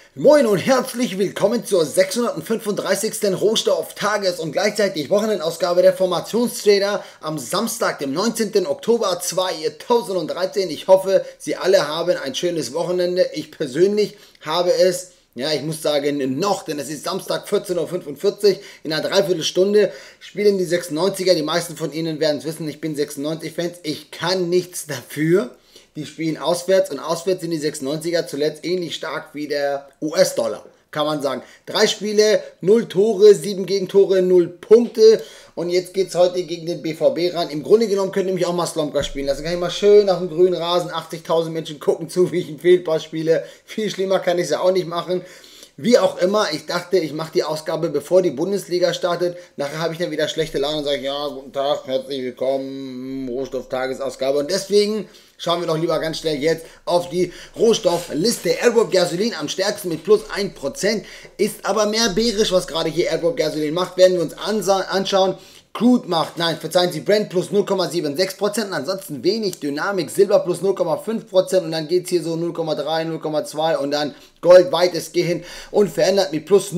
Moin und herzlich willkommen zur 635. Rohstoff-Tages- und gleichzeitig Wochenendausgabe der Formationstrader am Samstag, dem 19. Oktober 2013. Ich hoffe, Sie alle haben ein schönes Wochenende. Ich persönlich habe es, ja, ich muss sagen noch, denn es ist Samstag 14:45 Uhr. In einer Dreiviertelstunde spielen die 96er. Die meisten von Ihnen werden es wissen, ich bin 96-Fans. Ich kann nichts dafür. Die spielen auswärts und auswärts sind die 96er zuletzt ähnlich stark wie der US-Dollar, kann man sagen. 3 Spiele, 0 Tore, 7 Gegentore, 0 Punkte und jetzt geht es heute gegen den BVB ran. Im Grunde genommen könnt ihr mich auch mal Slomka spielen lassen. Kann ich mal schön auf dem grünen Rasen, 80.000 Menschen gucken zu, wie ich einen Fehlpass spiele. Viel schlimmer kann ich es ja auch nicht machen. Wie auch immer, ich dachte, ich mache die Ausgabe, bevor die Bundesliga startet. Nachher habe ich dann wieder schlechte Laune und sage, ja, guten Tag, herzlich willkommen, Rohstoff-Tagesausgabe. Und deswegen schauen wir doch lieber ganz schnell jetzt auf die Rohstoffliste. Airbob Gasolin am stärksten mit plus 1%, ist aber mehr bärisch, was gerade hier Airbob Gasolin macht, werden wir uns anschauen. Crude macht, nein, verzeihen Sie, Brent plus 0,76%, ansonsten wenig Dynamik, Silber plus 0,5% und dann geht es hier so 0,3, 0,2 und dann Gold weitestgehend unverändert mit plus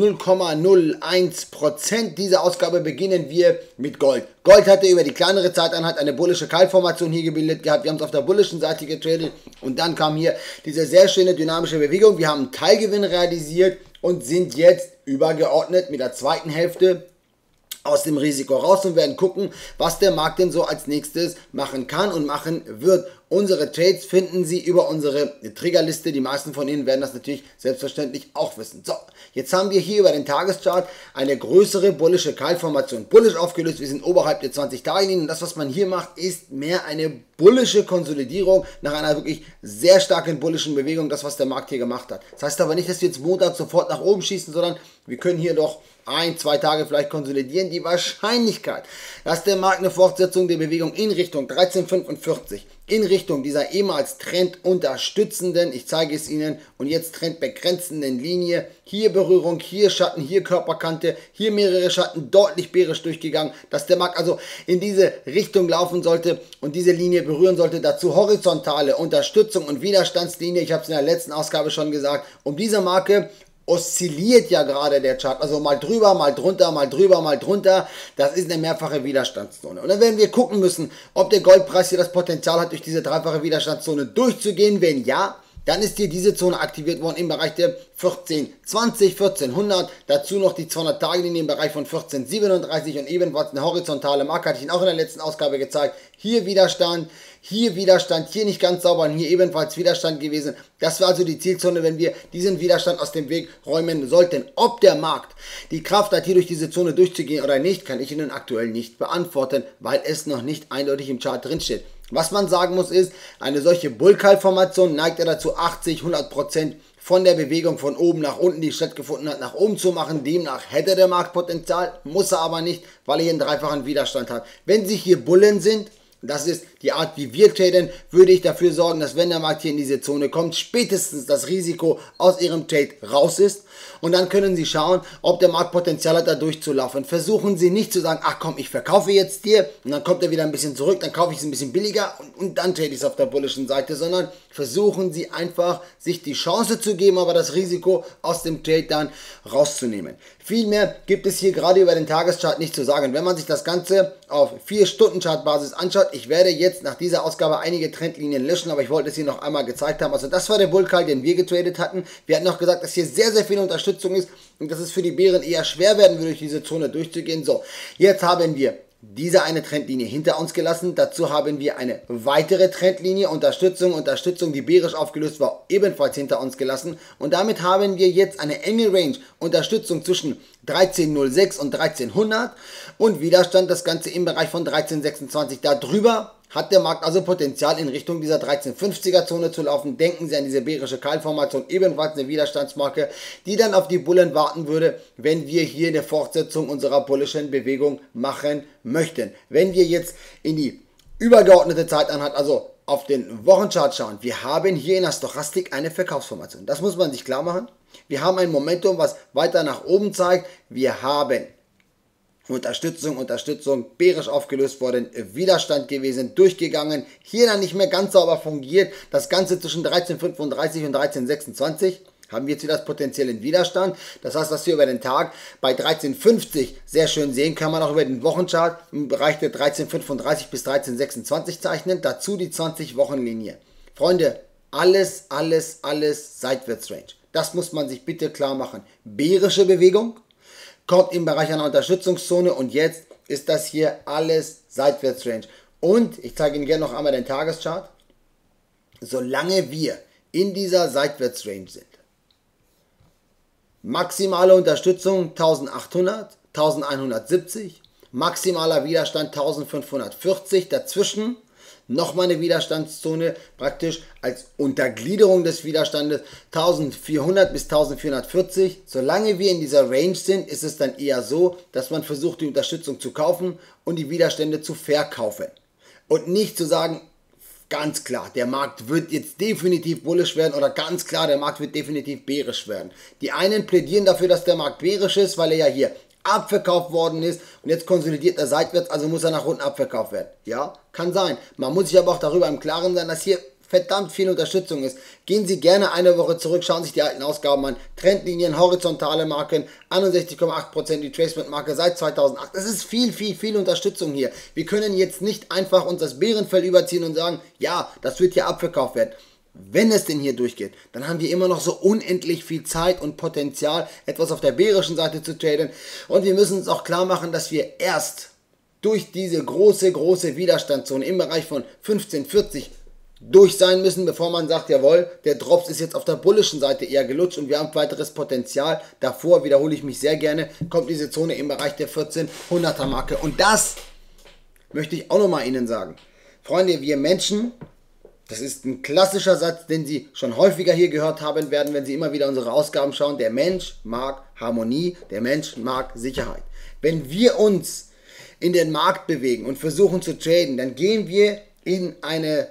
0,01%. Diese Ausgabe beginnen wir mit Gold. Gold hatte über die kleinere Zeiteinheit eine bullische Keilformation hier gebildet gehabt. Wir haben es auf der bullischen Seite getradet und dann kam hier diese sehr schöne dynamische Bewegung. Wir haben einen Teilgewinn realisiert und sind jetzt übergeordnet mit der zweiten Hälfte aus dem Risiko raus und werden gucken, was der Markt denn so als nächstes machen kann und machen wird. Unsere Trades finden Sie über unsere Triggerliste. Die meisten von Ihnen werden das natürlich selbstverständlich auch wissen. So, jetzt haben wir hier über den Tageschart eine größere bullische Keilformation. Bullisch aufgelöst, wir sind oberhalb der 20-Tage-Linie und das, was man hier macht, ist mehr eine bullische Konsolidierung nach einer wirklich sehr starken bullischen Bewegung, das, was der Markt hier gemacht hat. Das heißt aber nicht, dass wir jetzt Montag sofort nach oben schießen, sondern wir können hier doch 1-2 Tage vielleicht konsolidieren. Die Wahrscheinlichkeit, dass der Markt eine Fortsetzung der Bewegung in Richtung 13,45, in Richtung dieser ehemals trendunterstützenden, ich zeige es Ihnen, und jetzt trendbegrenzenden Linie, hier Berührung, hier Schatten, hier Körperkante, hier mehrere Schatten, deutlich bärisch durchgegangen, dass der Markt also in diese Richtung laufen sollte und diese Linie berühren sollte. Dazu horizontale Unterstützung und Widerstandslinie, ich habe es in der letzten Ausgabe schon gesagt, um diese Marke oszilliert ja gerade der Chart, also mal drüber, mal drunter, mal drüber, mal drunter. Das ist eine mehrfache Widerstandszone. Und dann werden wir gucken müssen, ob der Goldpreis hier das Potenzial hat, durch diese dreifache Widerstandszone durchzugehen. Wenn ja, dann ist hier diese Zone aktiviert worden im Bereich der 1420, 1400. Dazu noch die 200-Tage-Linie im Bereich von 1437 und ebenfalls eine horizontale Marke, hatte ich Ihnen auch in der letzten Ausgabe gezeigt. Hier Widerstand, hier nicht ganz sauber und hier ebenfalls Widerstand gewesen. Das war also die Zielzone, wenn wir diesen Widerstand aus dem Weg räumen sollten. Ob der Markt die Kraft hat, hier durch diese Zone durchzugehen oder nicht, kann ich Ihnen aktuell nicht beantworten, weil es noch nicht eindeutig im Chart drin steht. Was man sagen muss ist, eine solche Bullkeil-Formation neigt er dazu 80-100% von der Bewegung von oben nach unten, die stattgefunden hat, nach oben zu machen. Demnach hätte der Markt Potenzial, muss er aber nicht, weil er hier einen dreifachen Widerstand hat. Wenn Sie hier Bullen sind, das ist die Art, wie wir traden, würde ich dafür sorgen, dass wenn der Markt hier in diese Zone kommt, spätestens das Risiko aus Ihrem Trade raus ist. Und dann können Sie schauen, ob der Markt Potenzial hat, da durchzulaufen. Versuchen Sie nicht zu sagen, ach komm, ich verkaufe jetzt hier und dann kommt er wieder ein bisschen zurück, dann kaufe ich es ein bisschen billiger und dann trade ich es auf der bullischen Seite, sondern versuchen Sie einfach, sich die Chance zu geben, aber das Risiko aus dem Trade dann rauszunehmen. Viel mehr gibt es hier gerade über den Tageschart nicht zu sagen. Wenn man sich das Ganze auf 4-Stunden-Chart-Basis anschaut, ich werde jetzt nach dieser Ausgabe einige Trendlinien löschen, aber ich wollte es hier noch einmal gezeigt haben. Also das war der Bullcall, den wir getradet hatten. Wir hatten noch gesagt, dass hier sehr, sehr viel Unterstützung ist und dass es für die Bären eher schwer werden würde, durch diese Zone durchzugehen. So, jetzt haben wir diese eine Trendlinie hinter uns gelassen. Dazu haben wir eine weitere Trendlinie, Unterstützung, die bärisch aufgelöst war, ebenfalls hinter uns gelassen. Und damit haben wir jetzt eine enge Range, Unterstützung zwischen 1306 und 1300 und Widerstand, das Ganze im Bereich von 1326. Darüber hat der Markt also Potenzial, in Richtung dieser 1350er Zone zu laufen. Denken Sie an diese bärische Keilformation, ebenfalls eine Widerstandsmarke, die dann auf die Bullen warten würde, wenn wir hier eine Fortsetzung unserer bullischen Bewegung machen möchten. Wenn wir jetzt in die übergeordnete Zeiteinheit, also auf den Wochenchart schauen, wir haben hier in der Stochastik eine Verkaufsformation. Das muss man sich klar machen. Wir haben ein Momentum, was weiter nach oben zeigt. Wir haben Unterstützung, bärisch aufgelöst worden, Widerstand gewesen, durchgegangen, hier dann nicht mehr ganz sauber fungiert, das Ganze zwischen 13,35 und 13,26, haben wir jetzt wieder das potenziellen Widerstand. Das heißt, was wir über den Tag bei 13,50 sehr schön sehen, kann man auch über den Wochenchart im Bereich der 13,35 bis 13,26 zeichnen. Dazu die 20-Wochen-Linie. Freunde, alles Seitwärtsrange. Das muss man sich bitte klar machen. Bärische Bewegung kommt im Bereich einer Unterstützungszone und jetzt ist das hier alles Seitwärtsrange. Und ich zeige Ihnen gerne noch einmal den Tageschart. Solange wir in dieser Seitwärtsrange sind, maximale Unterstützung 1800, 1170, maximaler Widerstand 1540, dazwischen nochmal eine Widerstandszone, praktisch als Untergliederung des Widerstandes 1400 bis 1440. Solange wir in dieser Range sind, ist es dann eher so, dass man versucht, die Unterstützung zu kaufen und die Widerstände zu verkaufen. Und nicht zu sagen, ganz klar, der Markt wird jetzt definitiv bullisch werden oder ganz klar, der Markt wird definitiv bärisch werden. Die einen plädieren dafür, dass der Markt bärisch ist, weil er ja hier abverkauft worden ist und jetzt konsolidiert er seitwärts, also muss er nach unten abverkauft werden. Ja, kann sein. Man muss sich aber auch darüber im Klaren sein, dass hier verdammt viel Unterstützung ist. Gehen Sie gerne eine Woche zurück, schauen sich die alten Ausgaben an. Trendlinien, horizontale Marken, 61,8% die Tracement-Marke seit 2008. Es ist viel Unterstützung hier. Wir können jetzt nicht einfach uns das Bärenfell überziehen und sagen, ja, das wird hier abverkauft werden. Wenn es denn hier durchgeht, dann haben wir immer noch so unendlich viel Zeit und Potenzial, etwas auf der bärischen Seite zu traden. Und wir müssen uns auch klar machen, dass wir erst durch diese große Widerstandszone im Bereich von 1540 durch sein müssen, bevor man sagt, jawohl, der Drops ist jetzt auf der bullischen Seite eher gelutscht und wir haben weiteres Potenzial. Davor, wiederhole ich mich sehr gerne, kommt diese Zone im Bereich der 1400er Marke. Und das möchte ich auch nochmal Ihnen sagen. Freunde, wir Menschen, das ist ein klassischer Satz, den Sie schon häufiger hier gehört haben werden, wenn Sie immer wieder unsere Ausgaben schauen. Der Mensch mag Harmonie, der Mensch mag Sicherheit. Wenn wir uns in den Markt bewegen und versuchen zu traden, dann gehen wir in eine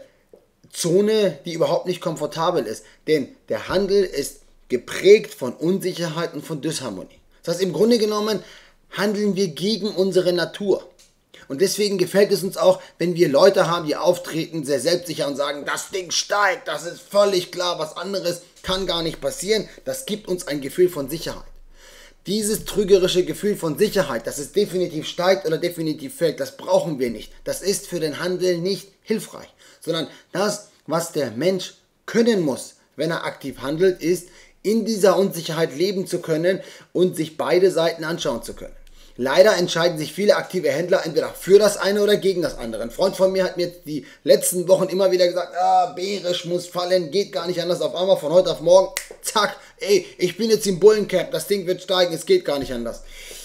Zone, die überhaupt nicht komfortabel ist. Denn der Handel ist geprägt von Unsicherheit und von Disharmonie. Das heißt, im Grunde genommen handeln wir gegen unsere Natur. Und deswegen gefällt es uns auch, wenn wir Leute haben, die auftreten, sehr selbstsicher und sagen, das Ding steigt, das ist völlig klar, was anderes kann gar nicht passieren. Das gibt uns ein Gefühl von Sicherheit. Dieses trügerische Gefühl von Sicherheit, dass es definitiv steigt oder definitiv fällt, das brauchen wir nicht. Das ist für den Handel nicht hilfreich, sondern das, was der Mensch können muss, wenn er aktiv handelt, ist, in dieser Unsicherheit leben zu können und sich beide Seiten anschauen zu können. Leider entscheiden sich viele aktive Händler entweder für das eine oder gegen das andere. Ein Freund von mir hat mir jetzt die letzten Wochen immer wieder gesagt, bärisch muss fallen, geht gar nicht anders. Auf einmal von heute auf morgen, zack, ey, ich bin jetzt im Bullencap, das Ding wird steigen, es geht gar nicht anders.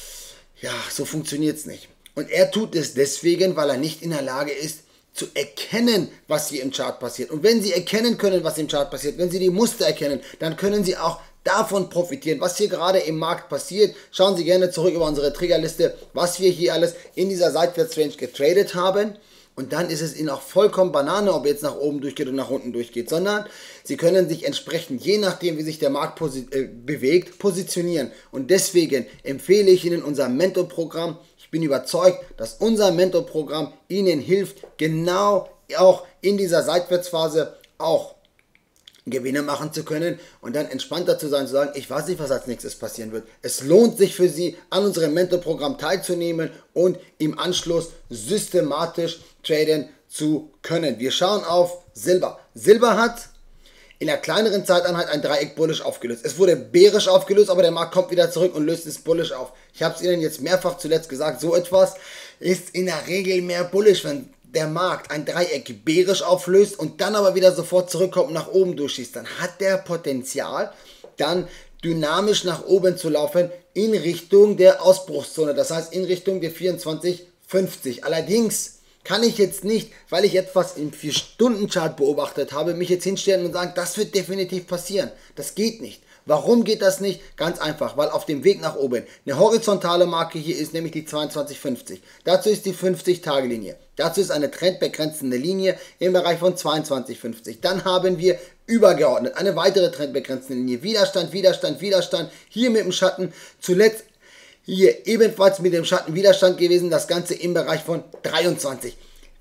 Ja, so funktioniert es nicht. Und er tut es deswegen, weil er nicht in der Lage ist, zu erkennen, was hier im Chart passiert. Und wenn Sie erkennen können, was im Chart passiert, wenn Sie die Muster erkennen, dann können Sie auch davon profitieren, was hier gerade im Markt passiert. Schauen Sie gerne zurück über unsere Triggerliste, was wir hier alles in dieser Seitwärtsrange getradet haben. Und dann ist es Ihnen auch vollkommen Banane, ob jetzt nach oben durchgeht oder nach unten durchgeht, sondern Sie können sich entsprechend, je nachdem wie sich der Markt bewegt, positionieren. Und deswegen empfehle ich Ihnen unser Mentorprogramm. Ich bin überzeugt, dass unser Mentorprogramm Ihnen hilft, genau auch in dieser Seitwärtsphase auch Gewinne machen zu können und dann entspannter zu sein, zu sagen, ich weiß nicht, was als nächstes passieren wird. Es lohnt sich für Sie, an unserem Mentorprogramm teilzunehmen und im Anschluss systematisch traden zu können. Wir schauen auf Silber. Silber hat in der kleineren Zeiteinheit ein Dreieck bullisch aufgelöst. Es wurde bärisch aufgelöst, aber der Markt kommt wieder zurück und löst es bullisch auf. Ich habe es Ihnen jetzt mehrfach zuletzt gesagt, so etwas ist in der Regel mehr bullisch, wenn der Markt ein Dreieck bärisch auflöst und dann aber wieder sofort zurückkommt und nach oben durchschießt. Dann hat der Potenzial, dann dynamisch nach oben zu laufen in Richtung der Ausbruchszone, das heißt in Richtung der 24,50. Allerdings kann ich jetzt nicht, weil ich etwas im 4-Stunden-Chart beobachtet habe, mich jetzt hinstellen und sagen, das wird definitiv passieren. Das geht nicht. Warum geht das nicht? Ganz einfach, weil auf dem Weg nach oben eine horizontale Marke hier ist, nämlich die 22,50. Dazu ist die 50-Tage-Linie. Dazu ist eine trendbegrenzende Linie im Bereich von 22,50. Dann haben wir übergeordnet eine weitere trendbegrenzende Linie. Widerstand, Widerstand, Widerstand. Hier mit dem Schatten. Zuletzt hier ebenfalls mit dem Schattenwiderstand gewesen. Das Ganze im Bereich von 23.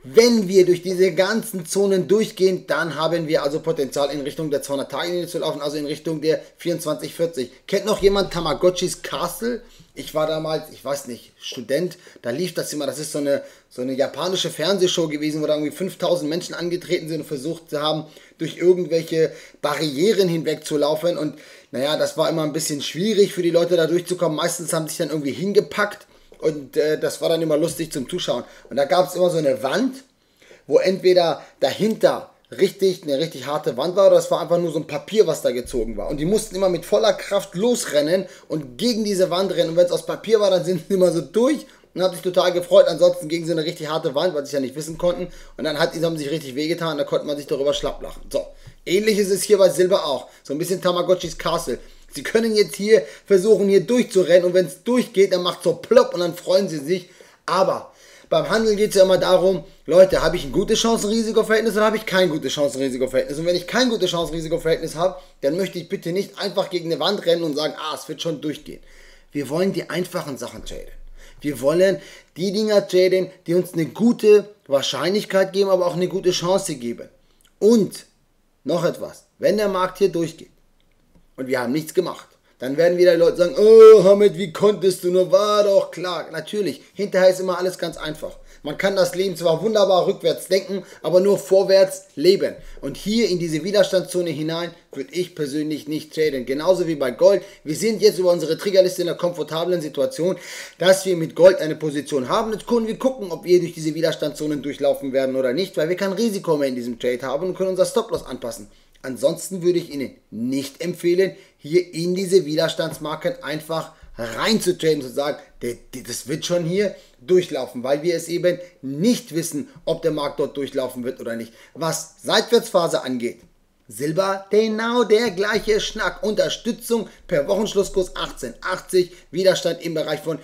Wenn wir durch diese ganzen Zonen durchgehen, dann haben wir also Potenzial in Richtung der 200-Tage-Linie zu laufen, also in Richtung der 24,40. Kennt noch jemand Tamagotchis Castle? Ich war damals, ich weiß nicht, Student, da lief das immer, das ist so eine japanische Fernsehshow gewesen, wo da irgendwie 5000 Menschen angetreten sind und versucht haben, durch irgendwelche Barrieren hinweg zu laufen. Und naja, das war immer ein bisschen schwierig für die Leute da durchzukommen. Meistens haben sich dann irgendwie hingepackt. Und das war dann immer lustig zum Zuschauen. Und da gab es immer so eine Wand, wo entweder dahinter eine richtig harte Wand war, oder es war einfach nur so ein Papier, was da gezogen war. Und die mussten immer mit voller Kraft losrennen und gegen diese Wand rennen. Und wenn es aus Papier war, dann sind sie immer so durch und haben sich total gefreut. Ansonsten gegen so eine richtig harte Wand, weil sie es ja nicht wissen konnten. Und dann haben sie sich richtig wehgetan, da konnte man sich darüber schlapp lachen. So, ähnlich ist es hier bei Silber auch. So ein bisschen Tamagotchis Castle. Sie können jetzt hier versuchen, hier durchzurennen, und wenn es durchgeht, dann macht es so plopp und dann freuen sie sich. Aber beim Handel geht es ja immer darum, Leute, habe ich ein gutes Chancen-Risiko-Verhältnis oder habe ich kein gutes Chancen-Risiko-Verhältnis? Und wenn ich kein gutes Chancen-Risiko-Verhältnis habe, dann möchte ich bitte nicht einfach gegen eine Wand rennen und sagen, es wird schon durchgehen. Wir wollen die einfachen Sachen traden. Wir wollen die Dinger traden, die uns eine gute Wahrscheinlichkeit geben, aber auch eine gute Chance geben. Und noch etwas, wenn der Markt hier durchgeht, und wir haben nichts gemacht, dann werden wieder Leute sagen, oh Hamid, wie konntest du nur, war doch klar. Natürlich, hinterher ist immer alles ganz einfach. Man kann das Leben zwar wunderbar rückwärts denken, aber nur vorwärts leben. Und hier in diese Widerstandszone hinein würde ich persönlich nicht traden. Genauso wie bei Gold. Wir sind jetzt über unsere Triggerliste in einer komfortablen Situation, dass wir mit Gold eine Position haben. Jetzt können wir gucken, ob wir durch diese Widerstandszonen durchlaufen werden oder nicht, weil wir kein Risiko mehr in diesem Trade haben und können unser Stop-Loss anpassen. Ansonsten würde ich Ihnen nicht empfehlen, hier in diese Widerstandsmarken einfach reinzutraden und zu sagen, das wird schon hier durchlaufen, weil wir es eben nicht wissen, ob der Markt dort durchlaufen wird oder nicht. Was Seitwärtsphase angeht, Silber, genau der gleiche Schnack. Unterstützung per Wochenschlusskurs 18,80, Widerstand im Bereich von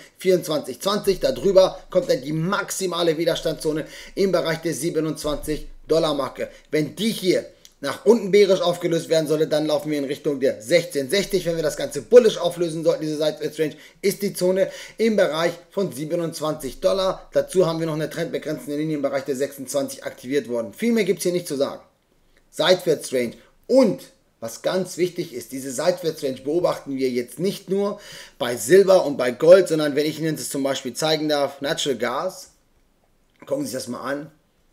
24,20. Darüber kommt dann die maximale Widerstandszone im Bereich der 27-Dollar-Marke. Wenn die hier nach unten bärisch aufgelöst werden sollte, dann laufen wir in Richtung der 16,60. Wenn wir das Ganze bullisch auflösen sollten, diese Seitwärtsrange, ist die Zone im Bereich von 27 Dollar. Dazu haben wir noch eine trendbegrenzende Linie im Bereich der 26 aktiviert worden. Viel mehr gibt es hier nicht zu sagen. Seitwärtsrange. Und was ganz wichtig ist, diese Seitwärtsrange beobachten wir jetzt nicht nur bei Silber und bei Gold, sondern wenn ich Ihnen das zum Beispiel zeigen darf, Natural Gas, gucken Sie sich das mal an.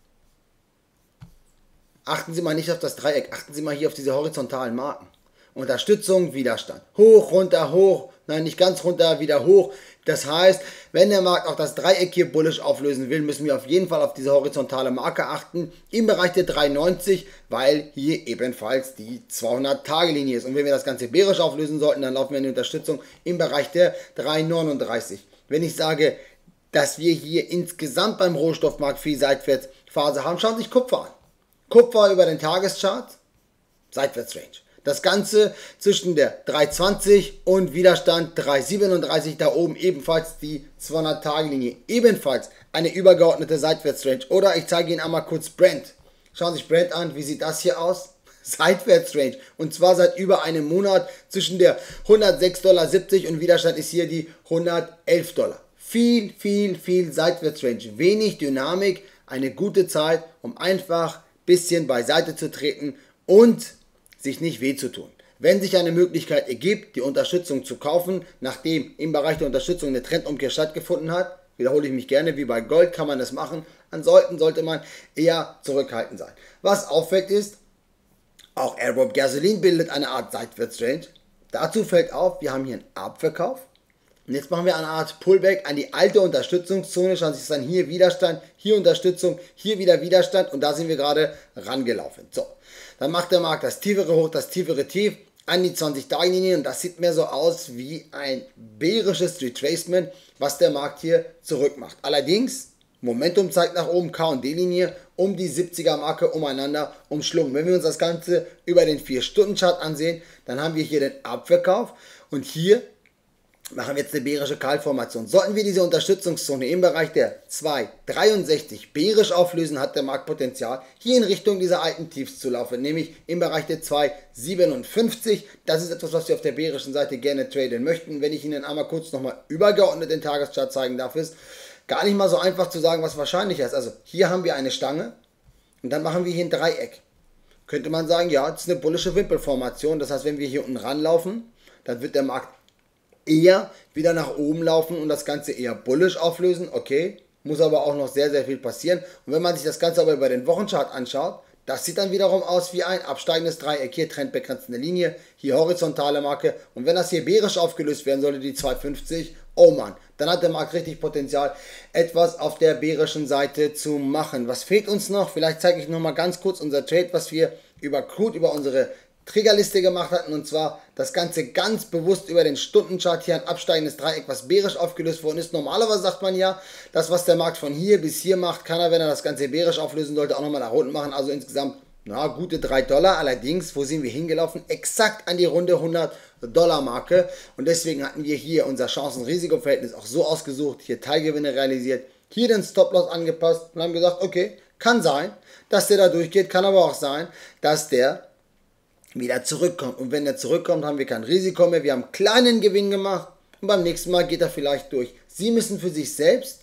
Achten Sie mal nicht auf das Dreieck, achten Sie mal hier auf diese horizontalen Marken. Unterstützung, Widerstand. Hoch, runter, hoch, nein, nicht ganz runter, wieder hoch. Das heißt, wenn der Markt auch das Dreieck hier bullisch auflösen will, müssen wir auf jeden Fall auf diese horizontale Marke achten, im Bereich der 3,90, weil hier ebenfalls die 200-Tage-Linie ist. Und wenn wir das Ganze bärisch auflösen sollten, dann laufen wir in die Unterstützung im Bereich der 3,39. Wenn ich sage, dass wir hier insgesamt beim Rohstoffmarkt viel Seitwärtsphase haben, schauen Sie sich Kupfer an. Kupfer über den Tageschart, Seitwärtsrange. Das Ganze zwischen der 3,20 und Widerstand 3,37, da oben ebenfalls die 200-Tage-Linie. Ebenfalls eine übergeordnete Seitwärtsrange. Oder ich zeige Ihnen einmal kurz Brent. Schauen Sie sich Brent an, wie sieht das hier aus? Seitwärtsrange. Und zwar seit über einem Monat zwischen der 106,70 Dollar und Widerstand ist hier die 111 Dollar. Viel Seitwärtsrange. Wenig Dynamik, eine gute Zeit, um einfach bisschen beiseite zu treten und sich nicht weh zu tun. Wenn sich eine Möglichkeit ergibt, die Unterstützung zu kaufen, nachdem im Bereich der Unterstützung eine Trendumkehr stattgefunden hat, wiederhole ich mich gerne, wie bei Gold kann man das machen, ansonsten sollte man eher zurückhaltend sein. Was auffällt ist, auch Arab Gasoline bildet eine Art Seitwärtsrange. Dazu fällt auf, wir haben hier einen Abverkauf. Und jetzt machen wir eine Art Pullback an die alte Unterstützungszone. Schauen Sie sich das an, hier Widerstand, hier Unterstützung, hier wieder Widerstand und da sind wir gerade rangelaufen. So, dann macht der Markt das tiefere Hoch, das tiefere Tief an die 20-Tage-Linie und das sieht mehr so aus wie ein bärisches Retracement, was der Markt hier zurückmacht. Allerdings, Momentum zeigt nach oben, K&D-Linie um die 70er-Marke umeinander umschlungen. Wenn wir uns das Ganze über den 4-Stunden-Chart ansehen, dann haben wir hier den Abverkauf und hier machen wir jetzt eine bärische Kaltformation. Sollten wir diese Unterstützungszone im Bereich der 2,63 bärisch auflösen, hat der Markt Potenzial, hier in Richtung dieser alten Tiefs zu laufen, nämlich im Bereich der 2,57. Das ist etwas, was wir auf der bärischen Seite gerne traden möchten. Wenn ich Ihnen einmal kurz nochmal übergeordnet den Tageschart zeigen darf, ist, gar nicht mal so einfach zu sagen, was wahrscheinlicher ist. Also hier haben wir eine Stange und dann machen wir hier ein Dreieck. Könnte man sagen, ja, das ist eine bullische Wimpelformation. Das heißt, wenn wir hier unten ranlaufen, dann wird der Markt eher wieder nach oben laufen und das Ganze eher bullisch auflösen. Okay, muss aber auch noch sehr, sehr viel passieren. Und wenn man sich das Ganze aber über den Wochenchart anschaut, das sieht dann wiederum aus wie ein absteigendes Dreieck. Hier trendbegrenzende Linie, hier horizontale Marke. Und wenn das hier bärisch aufgelöst werden sollte, die 250, oh Mann, dann hat der Markt richtig Potenzial, etwas auf der bärischen Seite zu machen. Was fehlt uns noch? Vielleicht zeige ich nochmal ganz kurz unser Trade, was wir über Crude, über unsere Triggerliste gemacht hatten, und zwar das Ganze ganz bewusst über den Stundenchart, hier ein absteigendes Dreieck, was bärisch aufgelöst worden ist. Normalerweise sagt man ja, das, was der Markt von hier bis hier macht, kann er, wenn er das Ganze bärisch auflösen sollte, auch nochmal nach unten machen. Also insgesamt, na, gute $3. Allerdings, wo sind wir hingelaufen? Exakt an die runde $100 Marke. Und deswegen hatten wir hier unser Chancen-Risiko-Verhältnis auch so ausgesucht, hier Teilgewinne realisiert, hier den Stop-Loss angepasst und haben gesagt, okay, kann sein, dass der da durchgeht, kann aber auch sein, dass der wieder zurückkommt. Und wenn er zurückkommt, haben wir kein Risiko mehr. Wir haben einen kleinen Gewinn gemacht und beim nächsten Mal geht er vielleicht durch. Sie müssen für sich selbst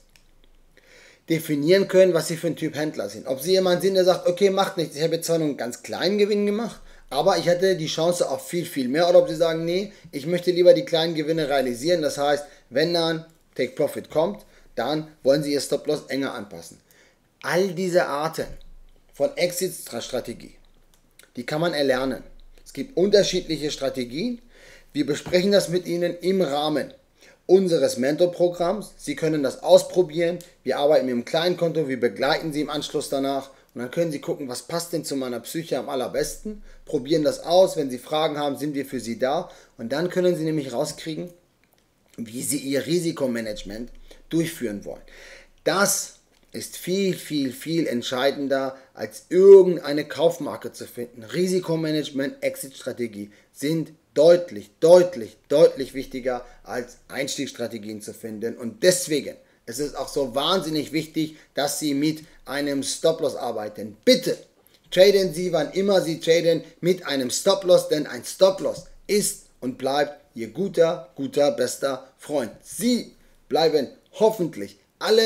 definieren können, was Sie für ein Typ Händler sind. Ob Sie jemand sind, der sagt, okay, macht nichts, ich habe jetzt zwar nur einen ganz kleinen Gewinn gemacht, aber ich hatte die Chance auf viel, viel mehr. Oder ob Sie sagen, nee, ich möchte lieber die kleinen Gewinne realisieren. Das heißt, wenn dann Take Profit kommt, dann wollen Sie Ihr Stop-Loss enger anpassen. All diese Arten von Exit-Strategie, die kann man erlernen. Es gibt unterschiedliche Strategien. Wir besprechen das mit Ihnen im Rahmen unseres Mentorprogramms. Sie können das ausprobieren. Wir arbeiten mit einem kleinen Konto. Wir begleiten Sie im Anschluss danach. Und dann können Sie gucken, was passt denn zu meiner Psyche am allerbesten. Probieren das aus. Wenn Sie Fragen haben, sind wir für Sie da. Und dann können Sie nämlich rauskriegen, wie Sie Ihr Risikomanagement durchführen wollen. Das ist viel, viel, viel entscheidender, als irgendeine Kaufmarke zu finden. Risikomanagement, Exit-Strategie sind deutlich, deutlich, deutlich wichtiger als Einstiegsstrategien zu finden. Und deswegen ist es auch so wahnsinnig wichtig, dass Sie mit einem Stop-Loss arbeiten. Bitte traden Sie, wann immer Sie traden, mit einem Stop-Loss, denn ein Stop-Loss ist und bleibt Ihr guter, bester Freund. Sie bleiben hoffentlich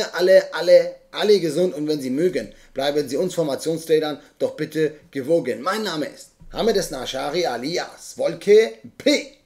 alle gesund, und wenn Sie mögen, bleiben Sie uns Formationstradern doch bitte gewogen. Mein Name ist Hamed Esnashari alias Wolke P.